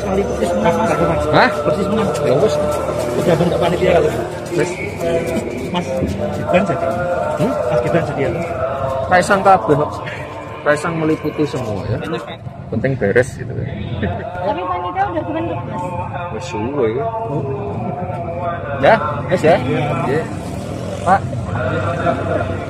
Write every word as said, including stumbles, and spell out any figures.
persis menang Mas aku Mas. Hah? Persis menang. Ya wis. Udah bentuk panitia kalau. Wis. Mas Gibran jadi. Hmm? Mas Gibran jadi apa? Kaisang kabeh kok. Kaisang meliputi semua ya. Penting beres gitu ya. Tapi panitia udah kebentuk Mas. Wis suwe. Ya, wis ya. Nggih. Pak.